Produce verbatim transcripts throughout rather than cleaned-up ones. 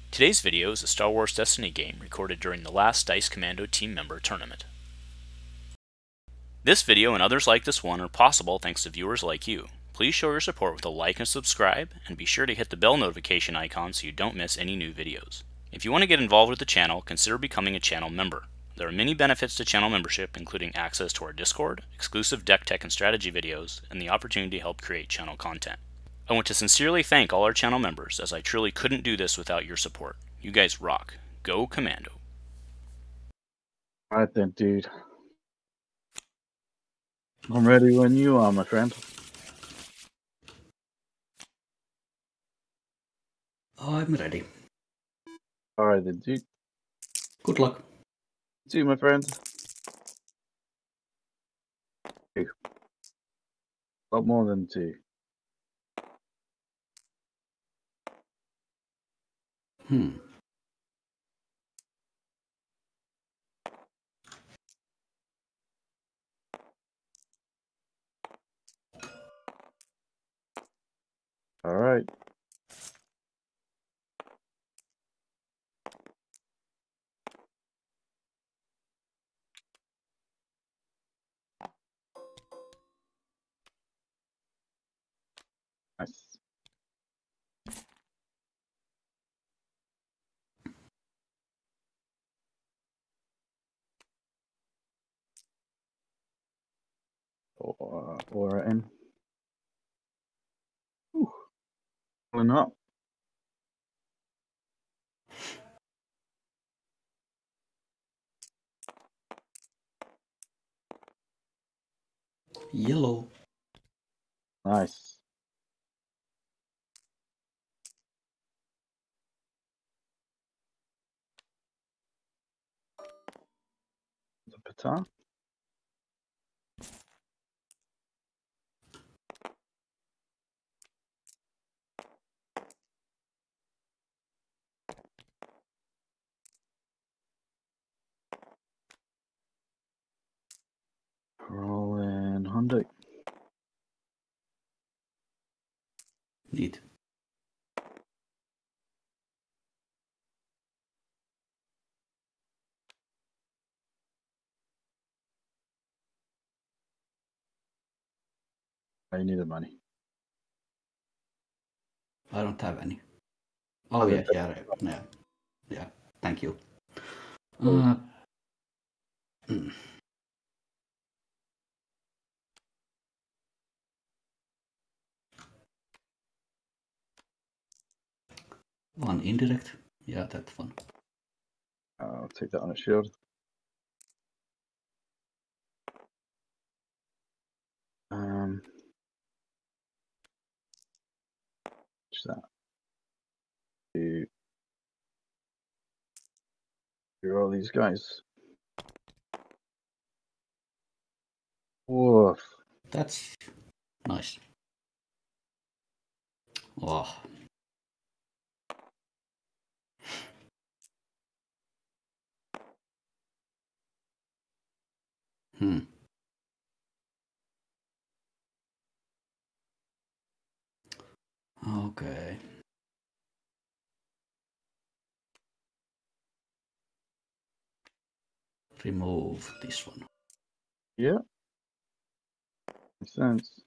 Today's video is a Star Wars Destiny game recorded during the last Dice Commando team member tournament. This video and others like this one are possible thanks to viewers like you. Please show your support with a like and subscribe, and be sure to hit the bell notification icon so you don't miss any new videos. If you want to get involved with the channel, consider becoming a channel member. There are many benefits to channel membership, including access to our Discord, exclusive deck tech and strategy videos, and the opportunity to help create channel content. I want to sincerely thank all our channel members, as I truly couldn't do this without your support. You guys rock. Go Commando. Alright then, dude. I'm ready when you are, my friend. I'm ready. Alright then, dude. Good luck. See you, my friend. Two. A lot more than two. Hmm. Alright. Nice. Or, or in. Whew. Pulling up. Yellow. Nice. The baton. Rolling Hyundai. Neat. I need the money. I don't have any. Oh, yeah, yeah, right. yeah, yeah. Thank you. Uh, mm. One indirect. Yeah, that's fun. I'll take that on a shield. Um, what's that? Do do all these guys. Woof. That's nice. Oh. Hmm. Okay. Remove this one. Yeah. Makes sense.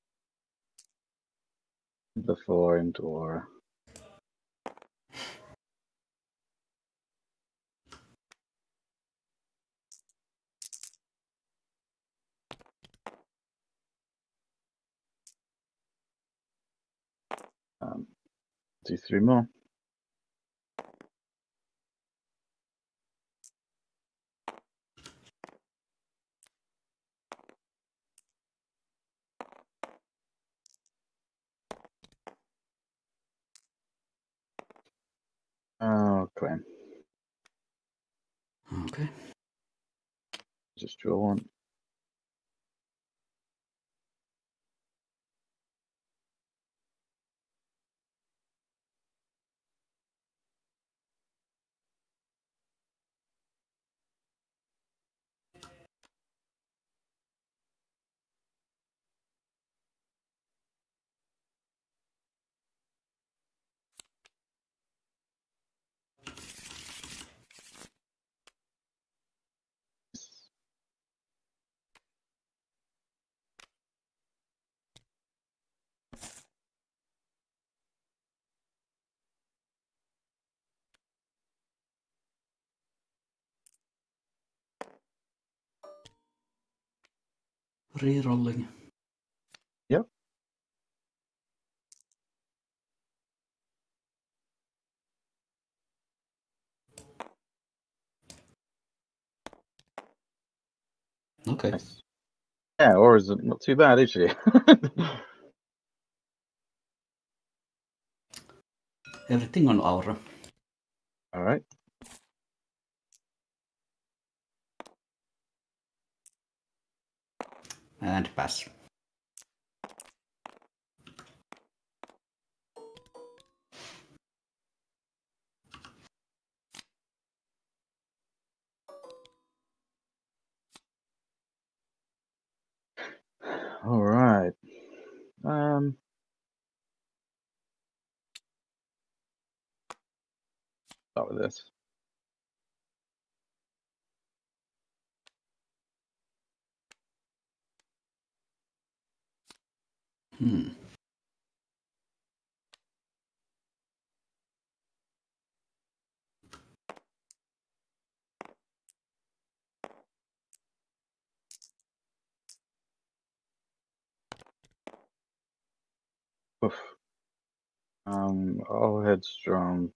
The foreign door. Um, do three more. Oh, claim. Okay. Just draw one. Re-rolling. Yep. Okay. Nice. Yeah, Aura's not too bad, is she? Everything on Aura. All right. And pass. All right. Um. Start with this. Hmm. Oof. Um. I'll headstrong,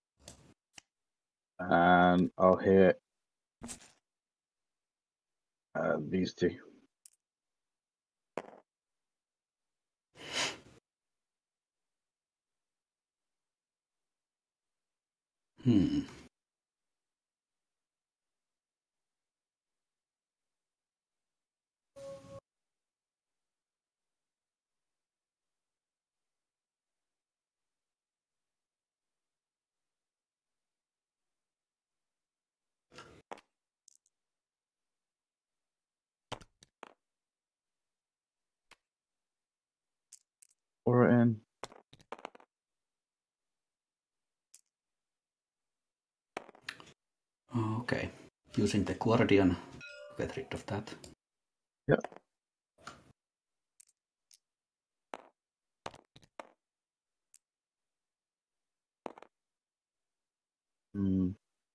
and I'll hit uh, these two. Hmm. Aura in. Okay. Using the Guardian to get rid of that. Yep. Hmm.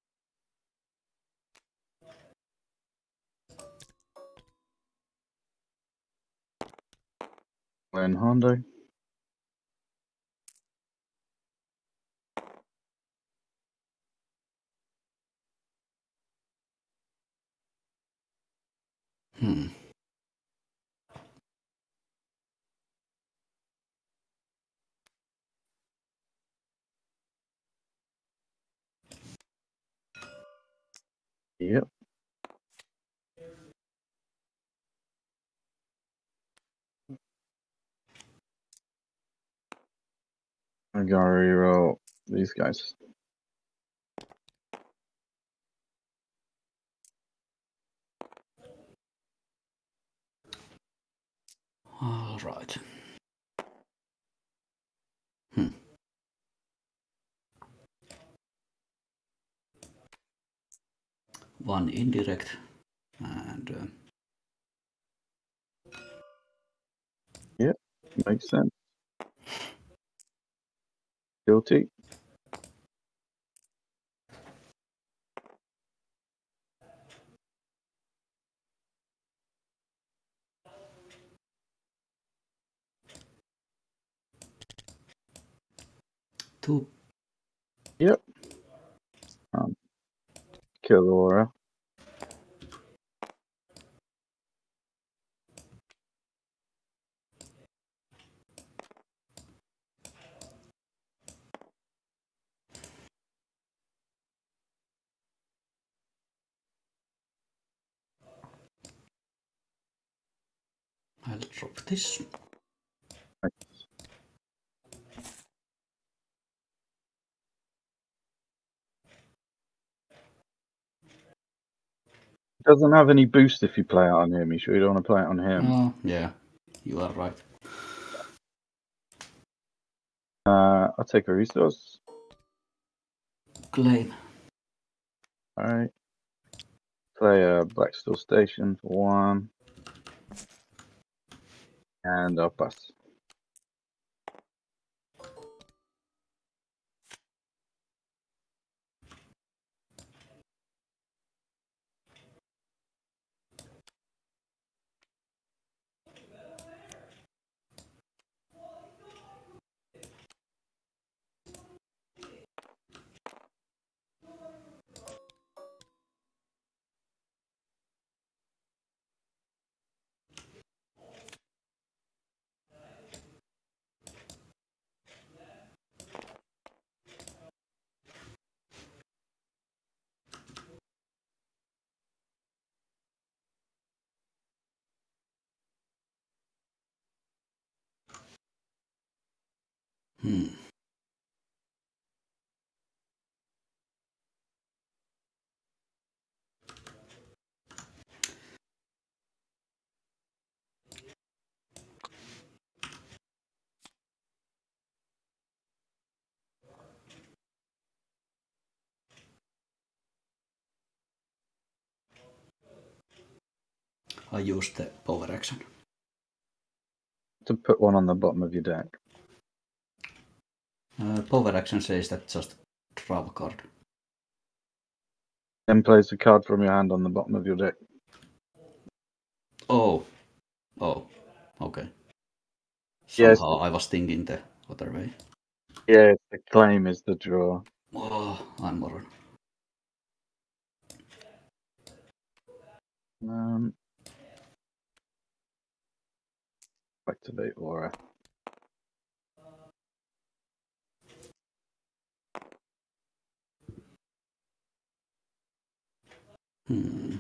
Glen Hondo. Hmm. Yep. I'm gonna reroll these guys. All right. Hmm. One indirect and uh, Yep. Makes sense. Guilty. two. Yep. Um, kill Aura. I'll drop this. Doesn't have any boost if you play it on him. You sure you don't want to play it on him? Oh, yeah. You are right. Uh, I'll take a resource. Claim. Alright. Play a Blackstone Station for one. And I'll pass. Hmm. I use the power action. To put one on the bottom of your deck. Uh, power action says that just draw a card. Then place a card from your hand on the bottom of your deck. Oh. Oh. Okay. Yes. Somehow I was thinking the other way. Yeah, the claim is the draw. Oh, I'm moron. Um, activate aura. Hmm.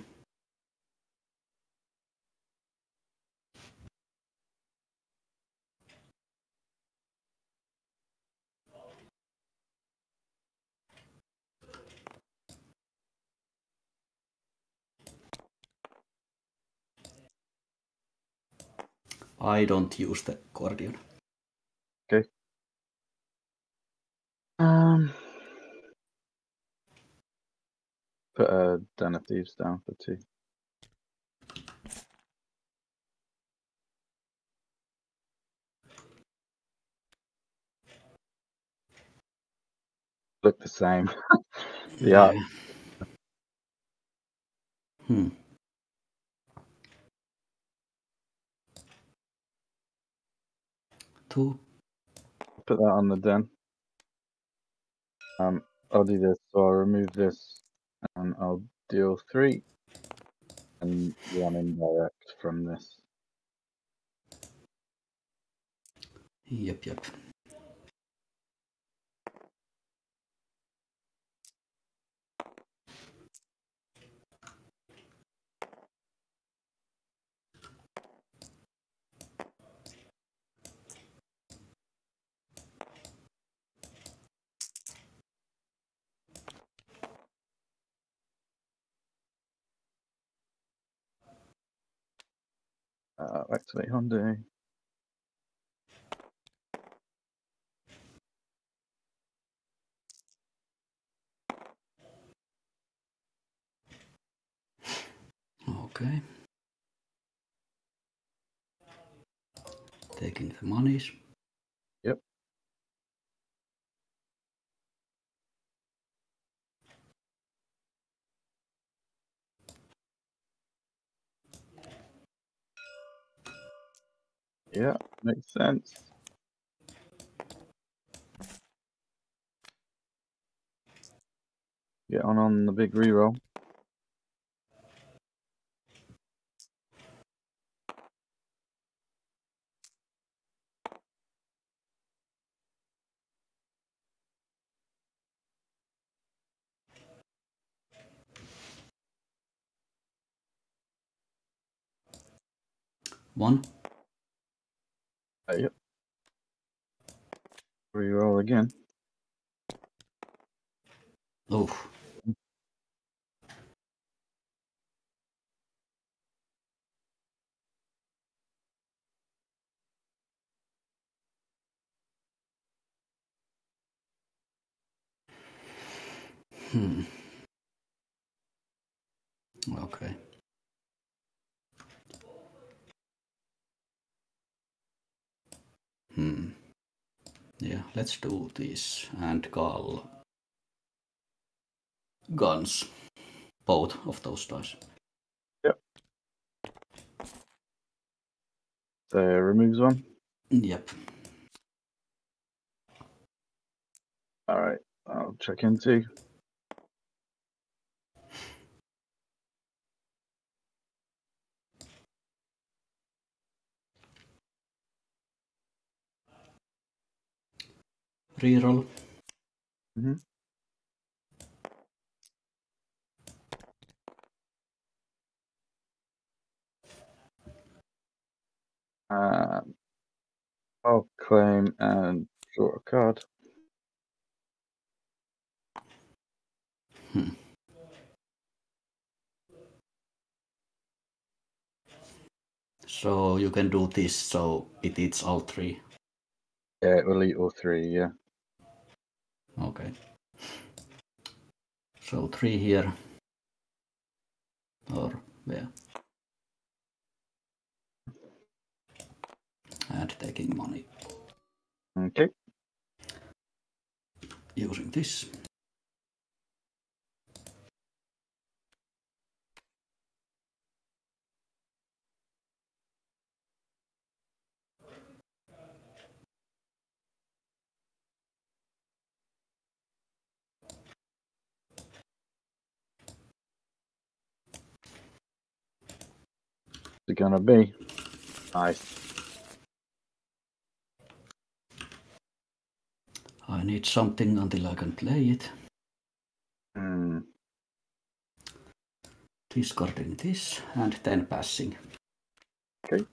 I don't use the Guardian. Okay. Um, put a Den of Thieves down for two. Look the same. the Yeah. art. Hmm. Two. Put that on the Den. Um, I'll do this. So I'll remove this, and I'll deal three, and one indirect from this. Yep, yep. Uh, activate Hyundai. Okay. Taking the monies. Yep. Yeah, makes sense. Get on on the big reroll. One. Uh, yep. Reroll again. Oh. Hmm. Okay. Hmm. Yeah, let's do this and call guns. Both of those dice. Yep. So removes one. Yep. All right. I'll check in two. Reroll. Mm-hmm. Um, I'll claim and draw a card. Hmm. So you can do this, so it eats all three. Yeah, it will eat all three, yeah. Okay. So three here. Or where? And taking money. Okay. Using this. What's it gonna be? Nice. I need something until I can play it. Hmm. Discarding this and then passing. Okay.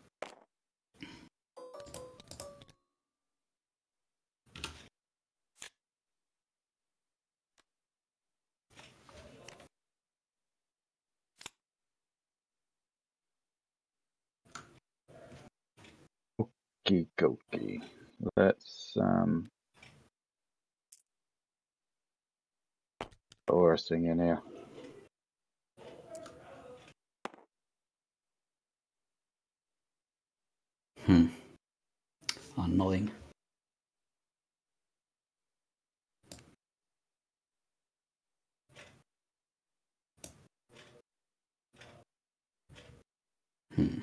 Okie dokie. Let's um put our thing in here. Hmm. Annoying. Hmm.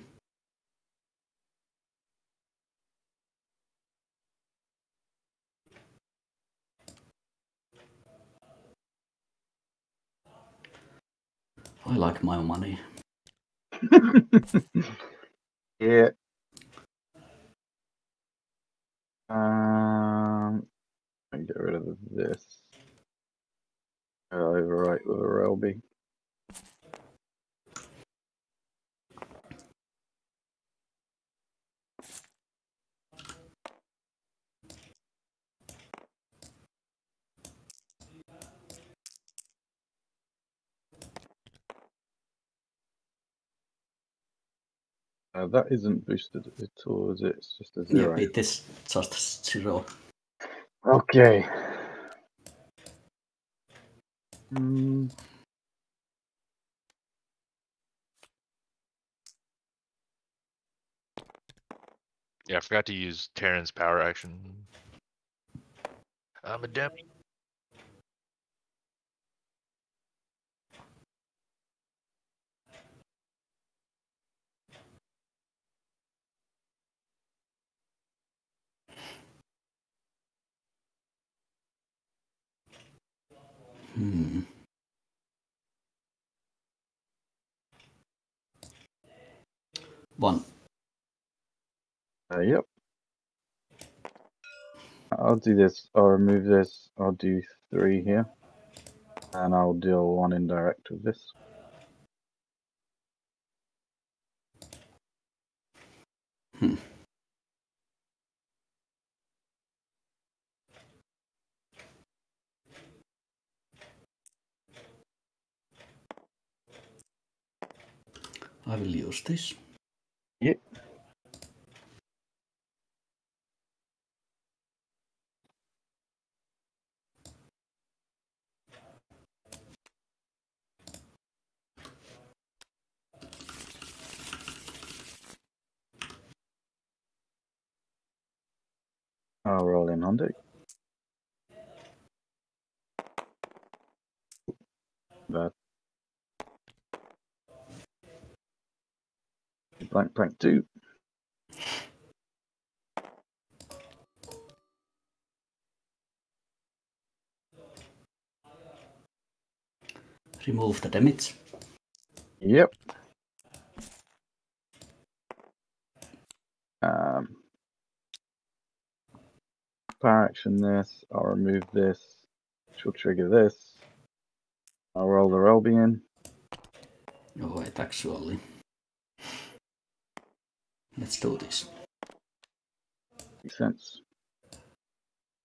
I like my money. Yeah. Um, let me get rid of this. I'll overwrite with a Relby. Uh, that isn't boosted at all, is it? It's just a zero. Yeah, it is just zero. Okay. Hmm. Yeah, I forgot to use Terran's power action. I'm a dummy. Hmm. One. Uh, yep. I'll do this. I'll remove this. I'll do three here. And I'll deal one indirect with this. Hmm. I will use this. Yep. I'll roll in on it. That blank blank two. Remove the damage. Yep. Um, power action this. I'll remove this. Which will trigger this. I'll roll the Relby in. Oh wait, actually. Let's do this. Makes sense.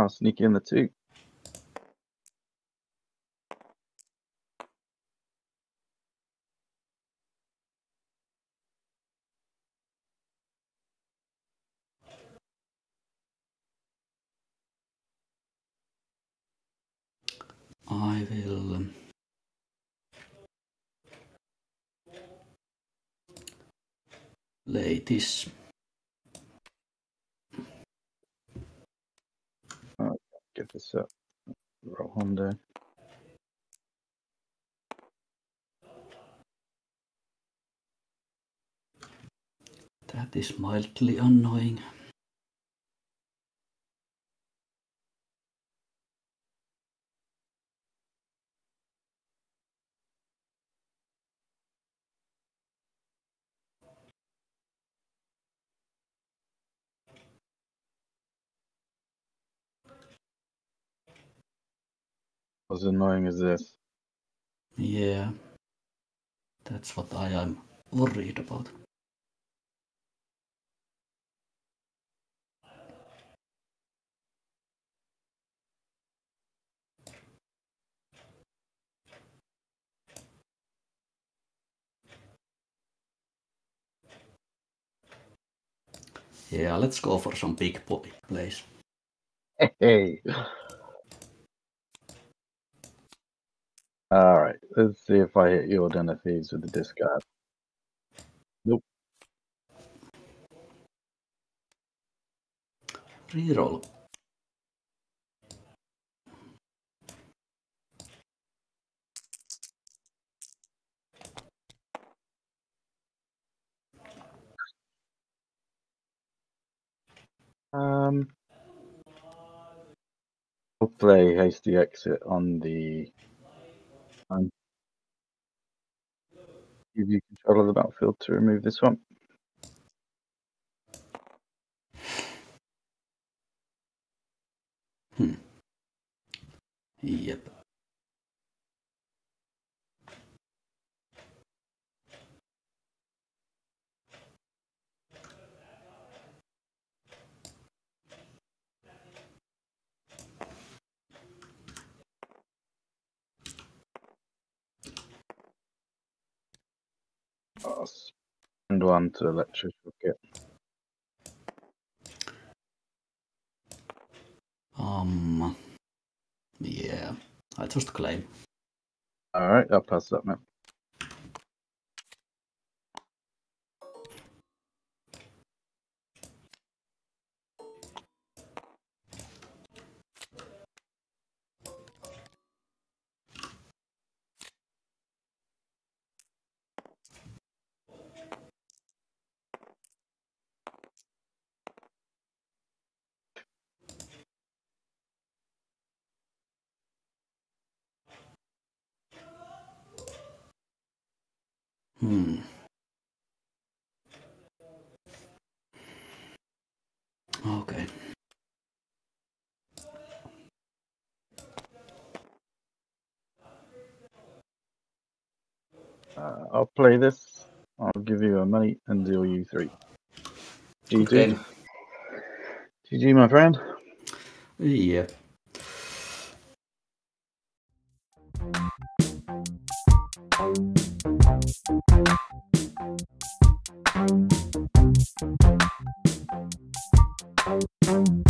I'll sneak in the two. I will um, lay this. Oh, get this up. Roll Hondo. That is mildly annoying. As annoying as this. Yeah, that's what I am worried about. Yeah, let's go for some big boy plays. Hey. All right, let's see if I hit your Den of Thieves with the discard. Nope. Reroll. Um, we'll play hasty exit on the. Um, give you control of the battlefield to remove this one. Hmm. Yep. I'll spend one to electric rocket. Um. Yeah, I just claim. All right, I'll pass that map. Hmm. Okay. Uh, I'll play this. I'll give you a money and deal you three. G Good G. game. G G, my friend. Yep. Thank you.